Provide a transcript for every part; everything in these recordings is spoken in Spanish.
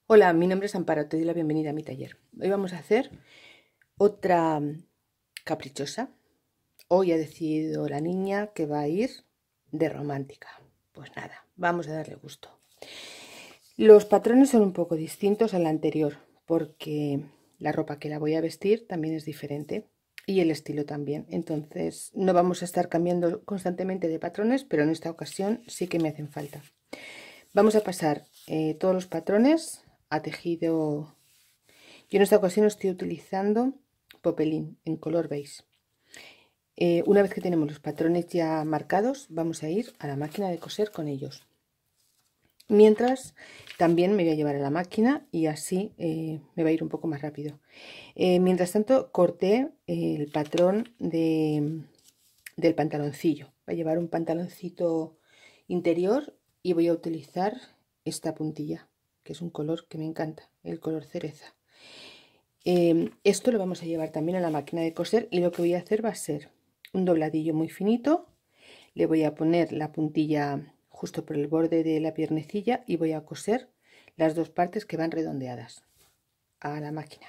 Hola, mi nombre es Amparo, te doy la bienvenida a mi taller. Hoy vamos a hacer otra caprichosa. Hoy ha decidido la niña que va a ir de romántica. Pues nada, vamos a darle gusto. Los patrones son un poco distintos al anterior porque la ropa que la voy a vestir también es diferente y el estilo también. Entonces no vamos a estar cambiando constantemente de patrones, pero en esta ocasión sí que me hacen falta. Vamos a pasar todos los patrones a tejido. Yo en esta ocasión estoy utilizando popelín en color beige. Una vez que tenemos los patrones ya marcados, vamos a ir a la máquina de coser con ellos. Mientras, también me voy a llevar a la máquina y así me va a ir un poco más rápido. Mientras tanto, corté el patrón del pantaloncillo. Voy a llevar un pantaloncito interior y voy a utilizar esta puntilla, que es un color que me encanta, el color cereza. Esto lo vamos a llevar también a la máquina de coser y lo que voy a hacer va a ser un dobladillo muy finito. Le voy a poner la puntilla justo por el borde de la piernecilla y voy a coser las dos partes que van redondeadas a la máquina.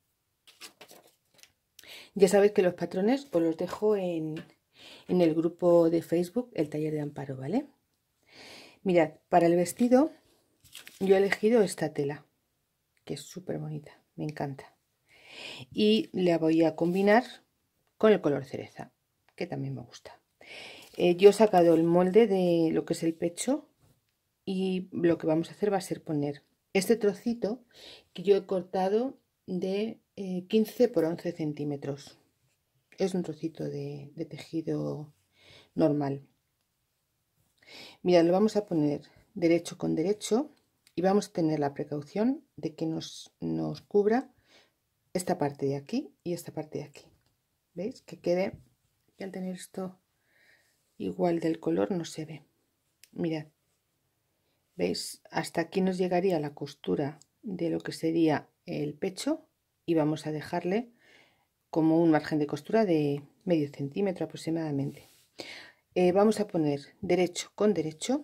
Ya sabéis que los patrones os los dejo en el grupo de Facebook, el taller de Amparo, ¿vale? Mirad, para el vestido yo he elegido esta tela, que es súper bonita, me encanta. Y la voy a combinar con el color cereza, que también me gusta. Yo he sacado el molde de lo que es el pecho y lo que vamos a hacer va a ser poner este trocito que yo he cortado de 15 por 11 centímetros. Es un trocito de tejido normal. Mira, lo vamos a poner derecho con derecho y vamos a tener la precaución de que nos cubra esta parte de aquí y esta parte de aquí. ¿Veis? Que quede, que al tener esto igual del color no se ve. Mirad, ¿veis? Hasta aquí nos llegaría la costura de lo que sería el pecho y vamos a dejarle como un margen de costura de medio centímetro aproximadamente. Vamos a poner derecho con derecho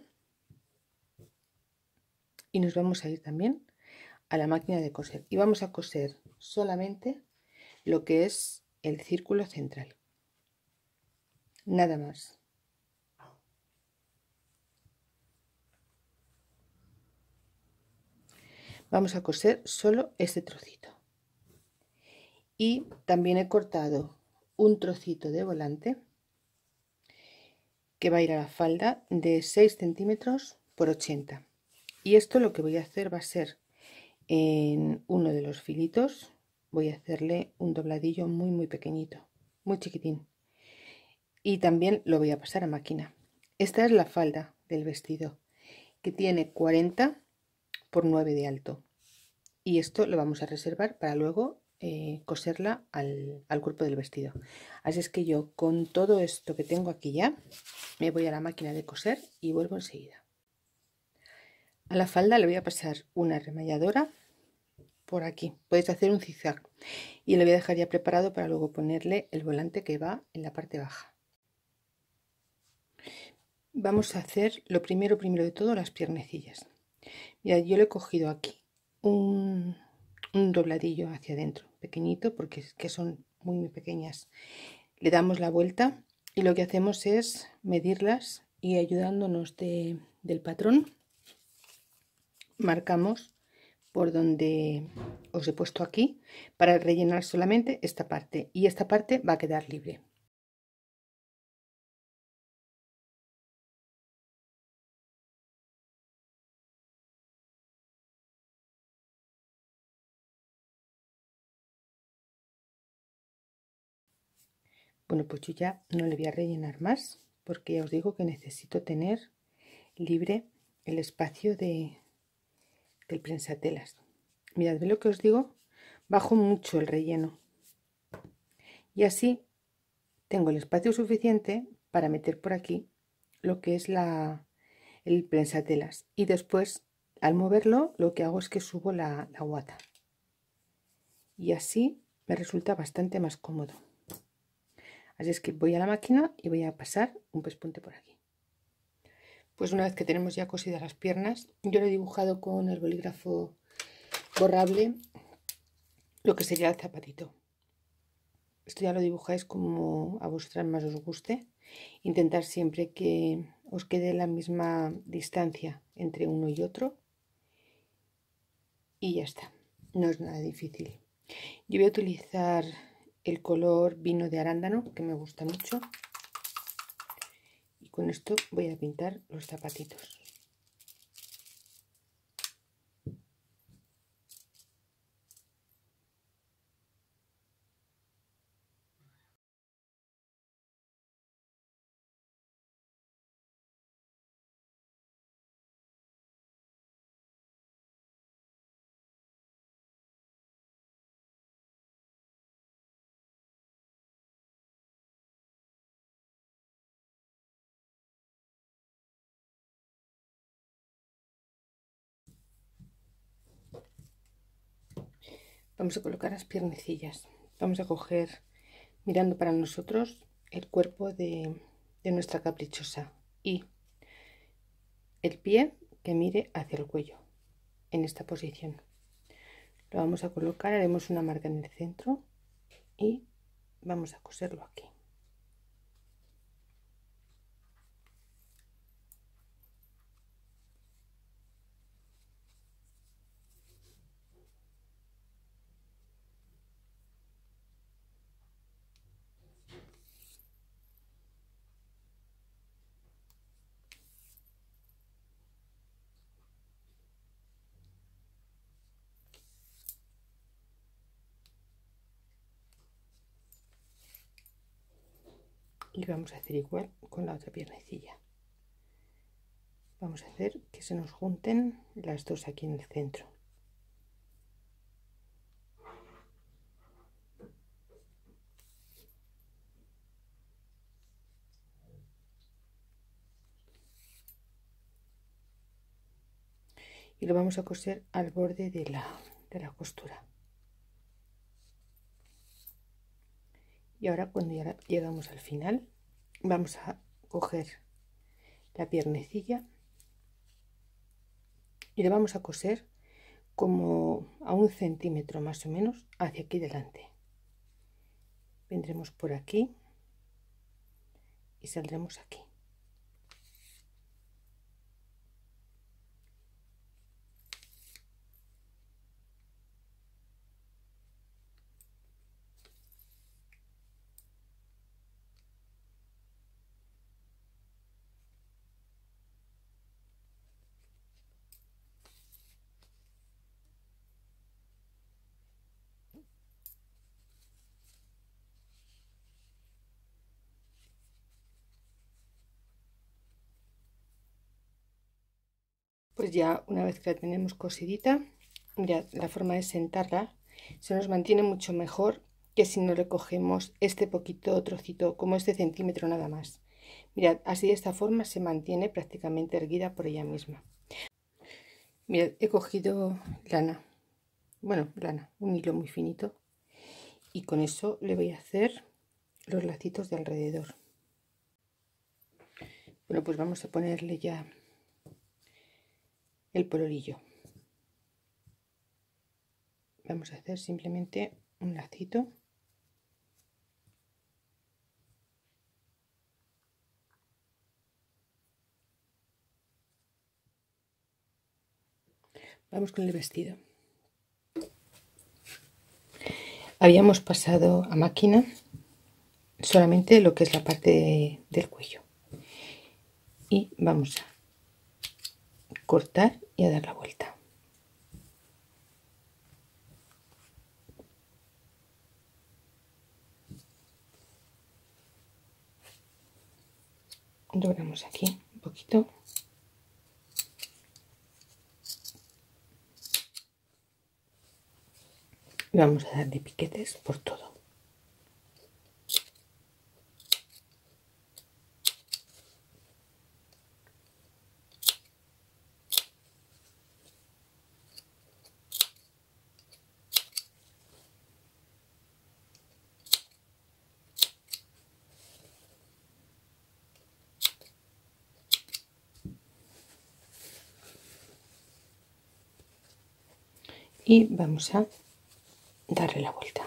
y nos vamos a ir también a la máquina de coser y vamos a coser solamente lo que es el círculo central, nada más. Vamos a coser solo este trocito y también he cortado un trocito de volante que va a ir a la falda de 6 centímetros por 80 y esto lo que voy a hacer va a ser en uno de los filitos voy a hacerle un dobladillo muy pequeñito, muy chiquitín, y también lo voy a pasar a máquina. Esta es la falda del vestido que tiene 40 por 9 de alto y esto lo vamos a reservar para luego coserla al cuerpo del vestido. Así es que yo con todo esto que tengo aquí ya me voy a la máquina de coser y vuelvo enseguida. A la falda le voy a pasar una remalladora por aquí, podéis hacer un zigzag y le voy a dejar ya preparado para luego ponerle el volante que va en la parte baja. Vamos a hacer lo primero de todo, las piernecillas. Ya yo le he cogido aquí un dobladillo hacia adentro, pequeñito, porque es que son muy pequeñas. Le damos la vuelta y lo que hacemos es medirlas y ayudándonos del patrón marcamos por donde os he puesto aquí para rellenar solamente esta parte y esta parte va a quedar libre. Bueno, pues yo ya no le voy a rellenar más porque ya os digo que necesito tener libre el espacio del prensatelas. Mirad, ¿ve lo que os digo? Bajo mucho el relleno y así tengo el espacio suficiente para meter por aquí lo que es el prensatelas y después al moverlo lo que hago es que subo la guata y así me resulta bastante más cómodo. Así es que voy a la máquina y voy a pasar un pespunte por aquí. Pues una vez que tenemos ya cosidas las piernas, yo lo he dibujado con el bolígrafo borrable lo que sería el zapatito. Esto ya lo dibujáis como a vosotras más os guste. Intentar siempre que os quede la misma distancia entre uno y otro. Y ya está. No es nada difícil. Yo voy a utilizar el color vino de arándano, que me gusta mucho. Y con esto voy a pintar los zapatitos. Vamos a colocar las piernecillas. Vamos a coger, mirando para nosotros, el cuerpo de nuestra caprichosa y el pie que mire hacia el cuello, en esta posición. Lo vamos a colocar, haremos una marca en el centro y vamos a coserlo aquí. Y vamos a hacer igual con la otra piernecilla. Vamos a hacer que se nos junten las dos aquí en el centro. Y lo vamos a coser al borde de la costura. Y ahora cuando ya llegamos al final, vamos a coger la piernecilla y le vamos a coser como a 1 centímetro más o menos hacia aquí delante. Vendremos por aquí y saldremos aquí. Pues ya una vez que la tenemos cosidita, mirad, la forma de sentarla se nos mantiene mucho mejor que si no le cogemos este poquito trocito, como este centímetro nada más. Mirad, así de esta forma se mantiene prácticamente erguida por ella misma. Mirad, he cogido lana, lana, un hilo muy finito, y con eso le voy a hacer los lacitos de alrededor. Bueno, pues vamos a ponerle ya el polorillo. Vamos a hacer simplemente un lacito. Vamos con el vestido. Habíamos pasado a máquina solamente lo que es la parte del cuello. Y vamos a cortar y a dar la vuelta. Doblamos aquí un poquito. Y vamos a darle piquetes por todo. y vamos a darle la vuelta.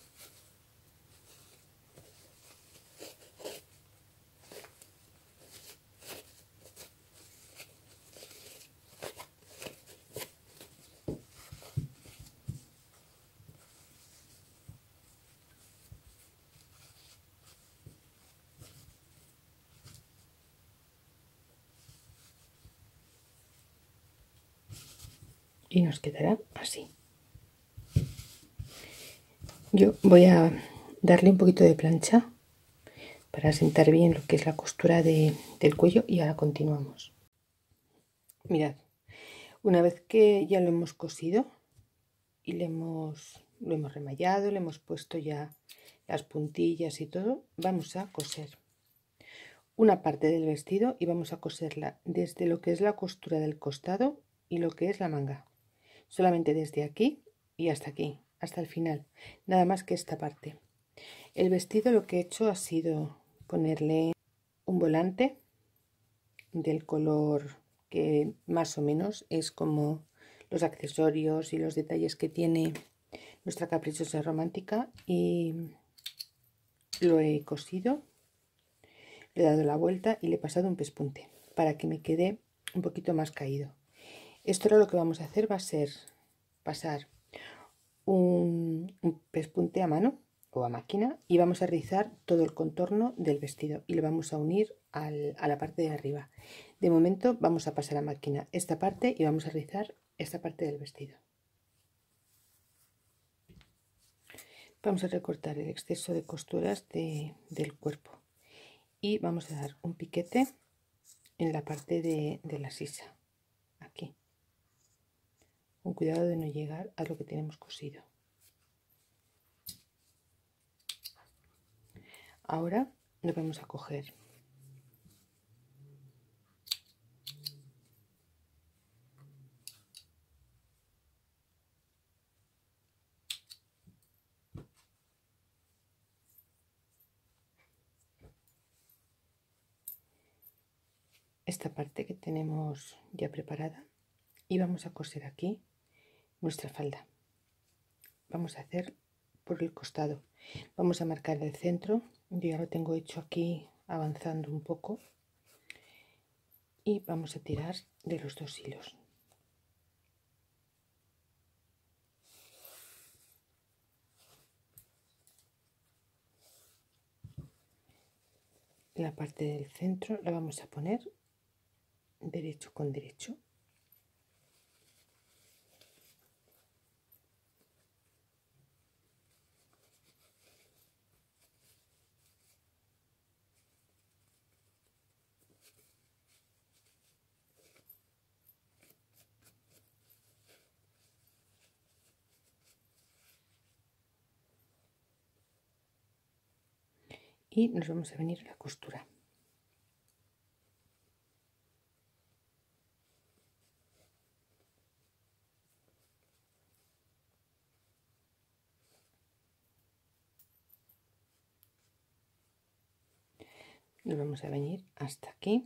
Y nos quedará así. Yo voy a darle un poquito de plancha para sentar bien lo que es la costura del cuello y ahora continuamos. Mirad, una vez que ya lo hemos cosido y lo hemos remallado, le hemos puesto ya las puntillas y todo, vamos a coser una parte del vestido y vamos a coserla desde lo que es la costura del costado y lo que es la manga. Solamente desde aquí y hasta aquí, hasta el final, nada más que esta parte. El vestido lo que he hecho ha sido ponerle un volante del color que más o menos es como los accesorios y los detalles que tiene nuestra caprichosa romántica, y lo he cosido, le he dado la vuelta y le he pasado un pespunte para que me quede un poquito más caído. Esto ahora lo que vamos a hacer va a ser pasar un pespunte a mano o a máquina y vamos a rizar todo el contorno del vestido y lo vamos a unir a la parte de arriba. De momento vamos a pasar a máquina esta parte y vamos a rizar esta parte del vestido. Vamos a recortar el exceso de costuras del cuerpo y vamos a dar un piquete en la parte de la sisa, aquí, con cuidado de no llegar a lo que tenemos cosido. Ahora lo vamos a coger esta parte que tenemos ya preparada y vamos a coser aquí nuestra falda. Vamos a hacer por el costado, vamos a marcar el centro, yo ya lo tengo hecho aquí avanzando un poco, y vamos a tirar de los dos hilos. La parte del centro la vamos a poner derecho con derecho. Y nos vamos a venir a la costura. Nos vamos a venir hasta aquí.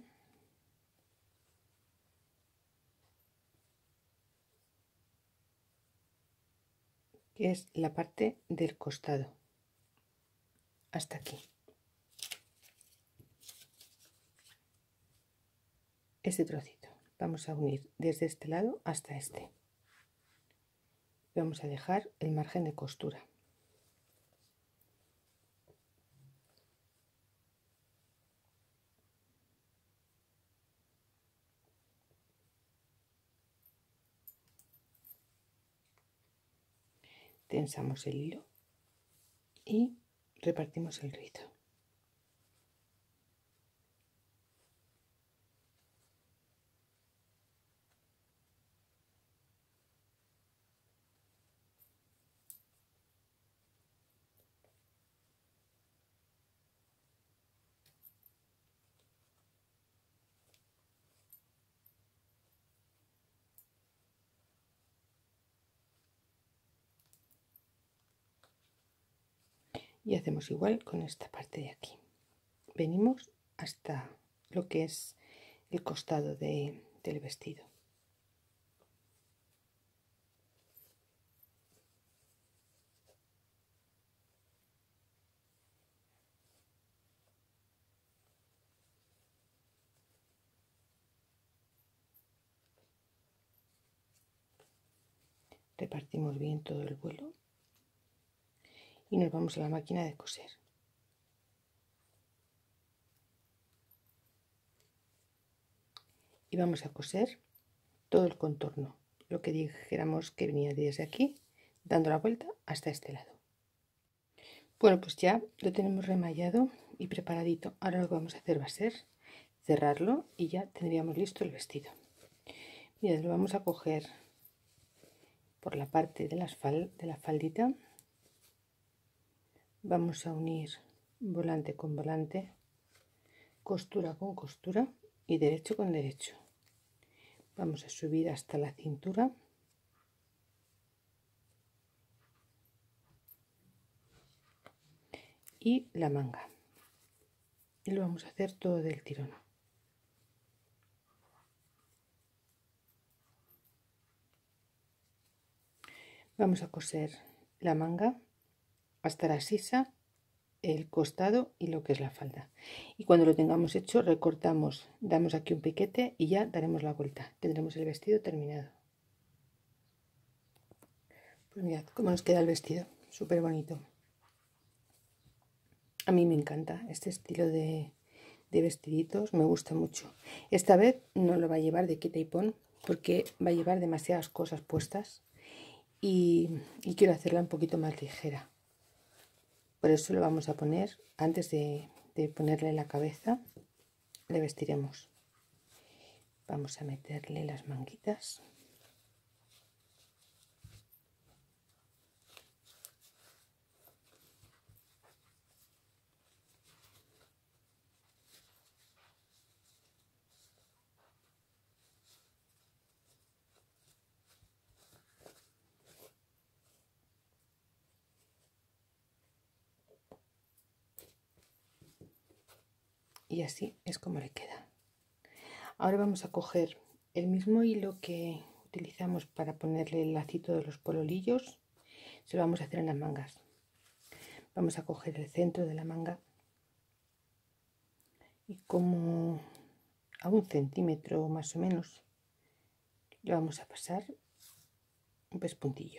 Que es la parte del costado. Hasta aquí. Este trocito. Vamos a unir desde este lado hasta este. Vamos a dejar el margen de costura. Tensamos el hilo y repartimos el rizo. Y hacemos igual con esta parte de aquí. Venimos hasta lo que es el costado del vestido. repartimos bien todo el vuelo y nos vamos a la máquina de coser. Y vamos a coser todo el contorno, lo que dijéramos que venía desde aquí, dando la vuelta hasta este lado. Bueno, pues ya lo tenemos remallado y preparadito. Ahora lo que vamos a hacer va a ser cerrarlo y ya tendríamos listo el vestido. Mirad, lo vamos a coger por la parte de la faldita. Vamos a unir volante con volante, costura con costura y derecho con derecho. Vamos a subir hasta la cintura y la manga, y lo vamos a hacer todo del tirón. Vamos a coser la manga hasta la sisa, el costado y lo que es la falda, y cuando lo tengamos hecho recortamos, damos aquí un piquete y ya daremos la vuelta, tendremos el vestido terminado. Pues mirad cómo nos queda el vestido, súper bonito. A mí me encanta este estilo de vestiditos, me gusta mucho. Esta vez no lo va a llevar de quita y pon porque va a llevar demasiadas cosas puestas y quiero hacerla un poquito más ligera. Por eso lo vamos a poner antes de ponerle la cabeza, le vestiremos. Vamos a meterle las manguitas. Y así es como le queda. Ahora vamos a coger el mismo hilo que utilizamos para ponerle el lacito de los pololillos, se lo vamos a hacer en las mangas. Vamos a coger el centro de la manga y como a 1 centímetro más o menos le vamos a pasar un pespuntillo.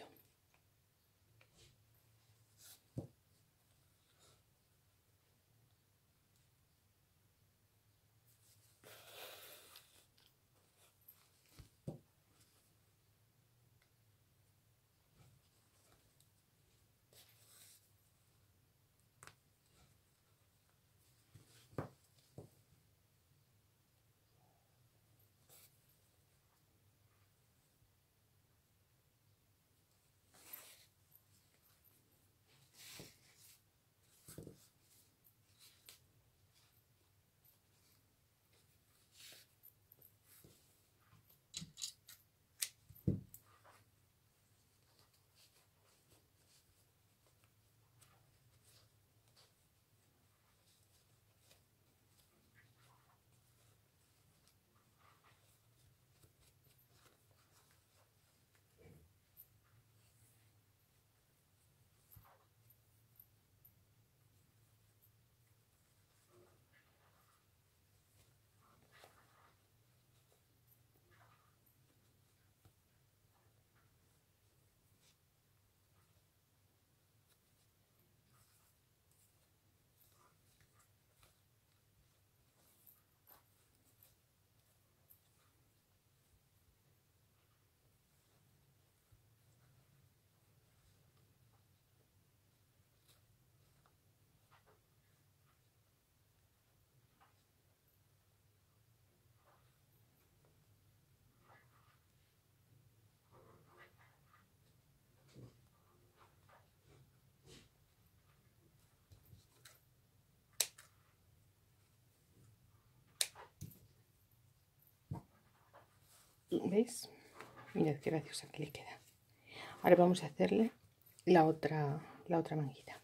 ¿Veis? Mirad qué graciosa que le queda. Ahora vamos a hacerle la otra manguita.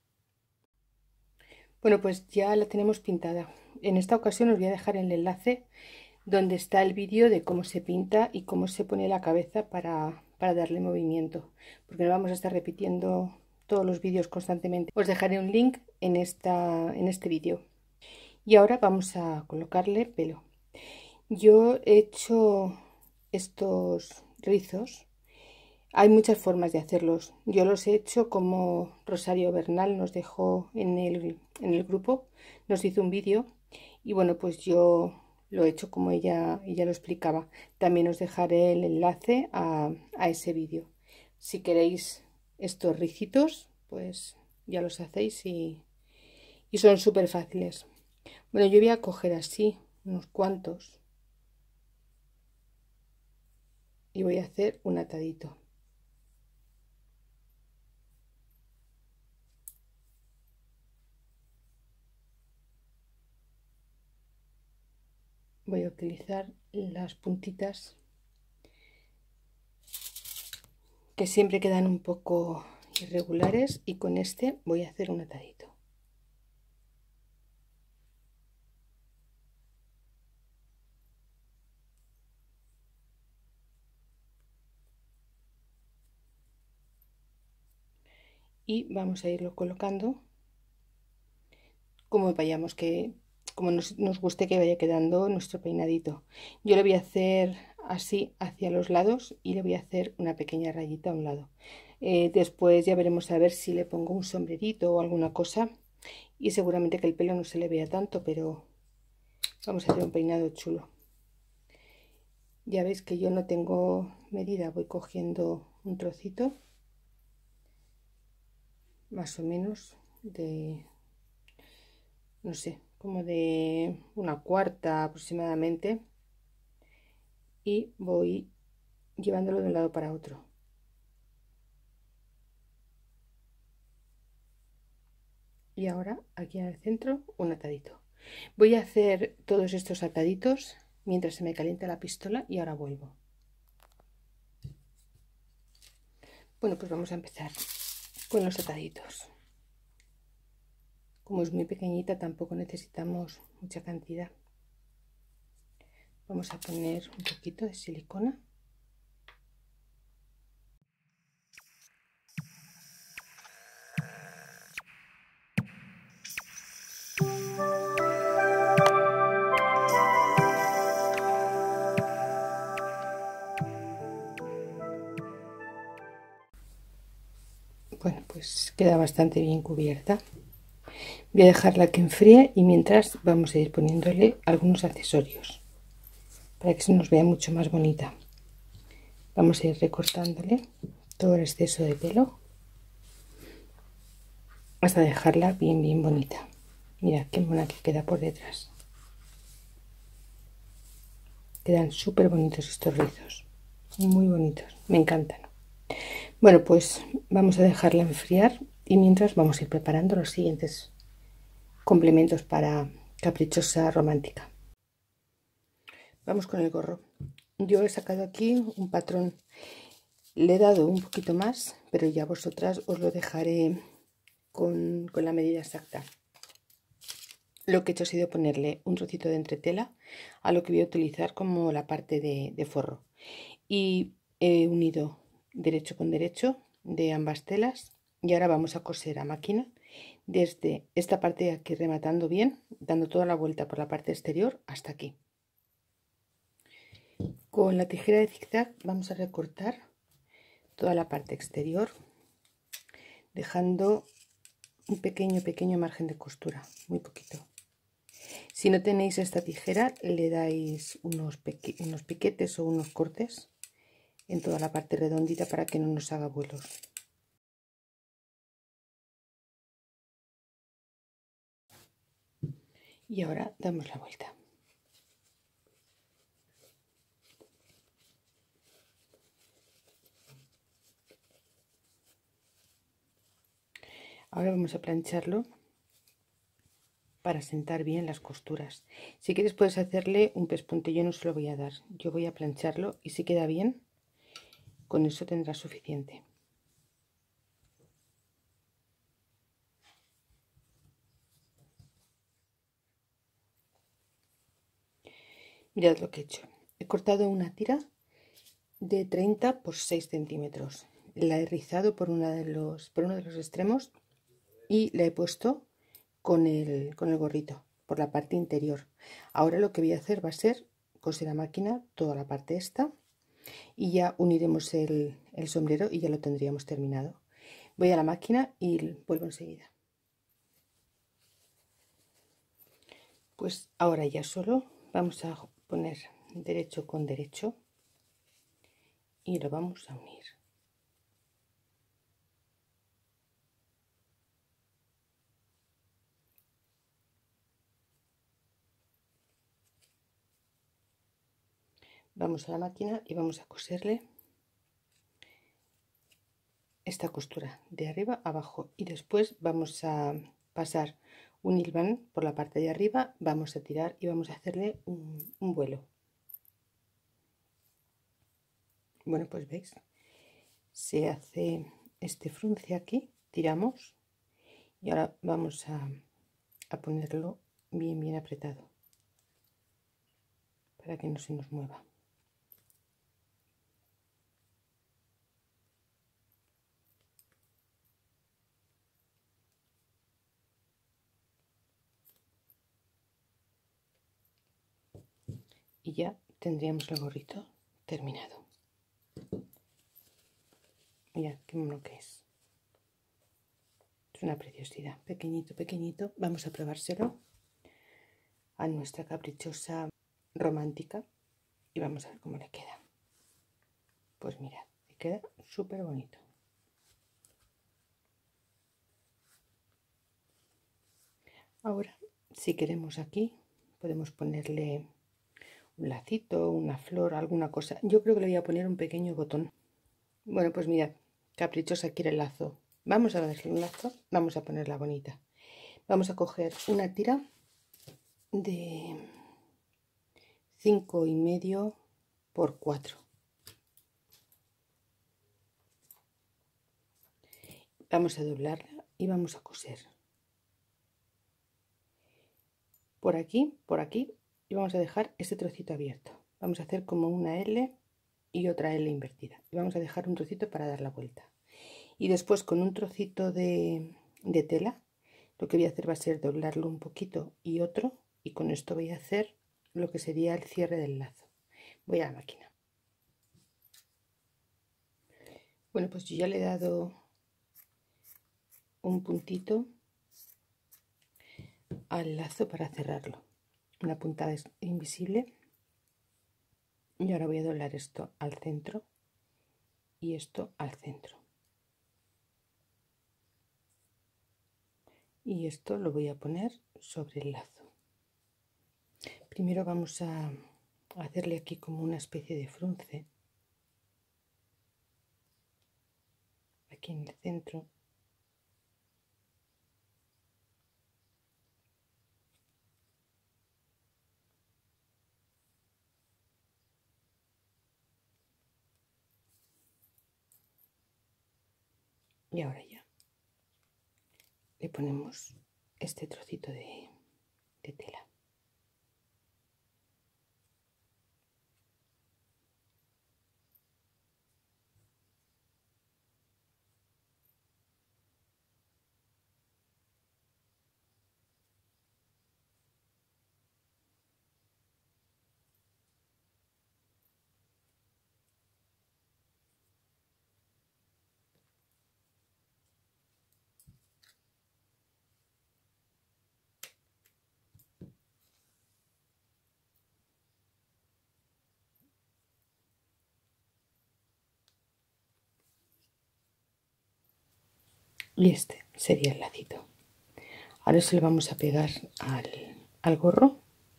Bueno, pues ya la tenemos pintada. En esta ocasión os voy a dejar el enlace donde está el vídeo de cómo se pinta y cómo se pone la cabeza para darle movimiento, porque no vamos a estar repitiendo todos los vídeos constantemente. Os dejaré un link en este vídeo. Y ahora vamos a colocarle pelo. Yo he hecho estos rizos Hay muchas formas de hacerlos. Yo los he hecho como Rosario Bernal nos dejó en el grupo, nos hizo un vídeo y bueno, pues yo lo he hecho como ella lo explicaba. También os dejaré el enlace a ese vídeo. Si queréis estos ricitos, pues ya los hacéis y son súper fáciles. Bueno, yo voy a coger así unos cuantos y voy a hacer un atadito. Voy a utilizar las puntitas que siempre quedan un poco irregulares y con este voy a hacer un atadito. Y vamos a irlo colocando como vayamos como nos guste que vaya quedando nuestro peinadito. Yo le voy a hacer así hacia los lados y le voy a hacer una pequeña rayita a un lado. Después ya veremos a ver si le pongo un sombrerito o alguna cosa y seguramente que el pelo no se le vea tanto, pero vamos a hacer un peinado chulo. Ya veis que yo no tengo medida, voy cogiendo un trocito más o menos de, no sé, como de una cuarta aproximadamente y voy llevándolo de un lado para otro. Y ahora aquí en el centro un atadito. Voy a hacer todos estos ataditos mientras se me calienta la pistola y ahora vuelvo. Bueno, pues vamos a empezar con los ataditos. Como es muy pequeñita, tampoco necesitamos mucha cantidad. Vamos a poner un poquito de silicona. Bueno, pues queda bastante bien cubierta. Voy a dejarla que enfríe y mientras vamos a ir poniéndole algunos accesorios para que se nos vea mucho más bonita. Vamos a ir recortándole todo el exceso de pelo hasta dejarla bien bonita. Mirad qué mona que queda por detrás. Quedan súper bonitos estos rizos, muy bonitos, me encantan. Bueno, pues vamos a dejarla enfriar y mientras vamos a ir preparando los siguientes complementos para caprichosa romántica. Vamos con el gorro. Yo he sacado aquí un patrón, le he dado un poquito más, pero ya vosotras os lo dejaré con la medida exacta. Lo que he hecho ha sido ponerle un trocito de entretela a lo que voy a utilizar como la parte de forro. Y he unido derecho con derecho de ambas telas y ahora vamos a coser a máquina desde esta parte de aquí rematando bien, dando toda la vuelta por la parte exterior hasta aquí. Con la tijera de zigzag vamos a recortar toda la parte exterior dejando un pequeño margen de costura, muy poquito. Si no tenéis esta tijera le dais unos piquetes o unos cortes en toda la parte redondita para que no nos haga vuelos. Y ahora damos la vuelta. Ahora vamos a plancharlo para sentar bien las costuras. Si quieres puedes hacerle un pespunte, yo no se lo voy a dar. Yo voy a plancharlo y si queda bien, con eso tendrá suficiente. Mirad lo que he hecho. He cortado una tira de 30 por 6 centímetros. La he rizado por uno de los extremos y la he puesto con el gorrito por la parte interior. Ahora lo que voy a hacer va a ser coser a máquina toda la parte esta y ya uniremos el sombrero y ya lo tendríamos terminado. Voy a la máquina y vuelvo enseguida. Pues ahora ya solo vamos a poner derecho con derecho y lo vamos a unir. Vamos a la máquina y vamos a coserle esta costura de arriba a abajo y después vamos a pasar un hilván por la parte de arriba, vamos a tirar y vamos a hacerle un vuelo. Bueno, pues veis, se hace este frunce aquí, tiramos y ahora vamos a ponerlo bien apretado para que no se nos mueva. Y ya tendríamos el gorrito terminado. Mirad qué mono que es. Es una preciosidad, pequeñito. Vamos a probárselo a nuestra caprichosa romántica y vamos a ver cómo le queda. Pues mirad, le queda súper bonito. Ahora, si queremos aquí, podemos ponerle un lacito, una flor, alguna cosa. Yo creo que le voy a poner un pequeño botón. Bueno, pues mirad, caprichosa quiere el lazo. Vamos a darle un lazo, vamos a ponerla bonita. Vamos a coger una tira de 5,5 por 4. Vamos a doblarla y vamos a coser por aquí y vamos a dejar este trocito abierto. Vamos a hacer como una L y otra L invertida y vamos a dejar un trocito para dar la vuelta. Y después con un trocito de tela lo que voy a hacer va a ser doblarlo un poquito y otro, y con esto voy a hacer lo que sería el cierre del lazo. Voy a la máquina. Bueno, pues yo ya le he dado un puntito al lazo para cerrarlo, una puntada invisible, y ahora voy a doblar esto al centro y esto al centro, y esto lo voy a poner sobre el lazo. Primero vamos a hacerle aquí como una especie de frunce aquí en el centro. Y ahora ya le ponemos este trocito de tela. Y este sería el lacito. Ahora se lo vamos a pegar al gorro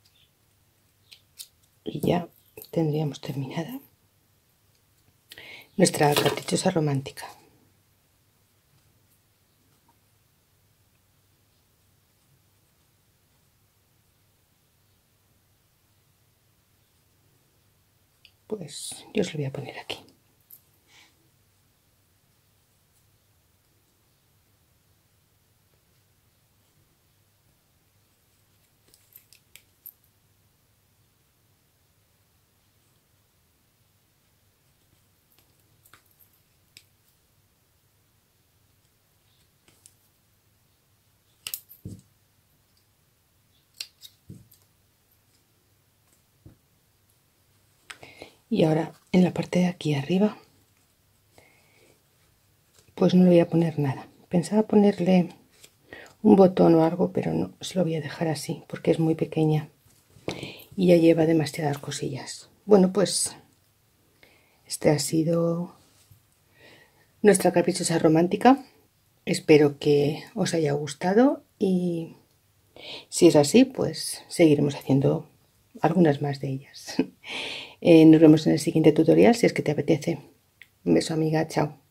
y ya tendríamos terminada nuestra caprichosa romántica. Pues yo os lo voy a poner aquí. Y ahora en la parte de aquí arriba pues no le voy a poner nada. Pensaba ponerle un botón o algo, pero no, se lo voy a dejar así porque es muy pequeña y ya lleva demasiadas cosillas. Bueno, pues este ha sido nuestra caprichosa romántica. Espero que os haya gustado y si es así, pues seguiremos haciendo algunas más de ellas. Nos vemos en el siguiente tutorial si es que te apetece. Un beso, amiga, chao.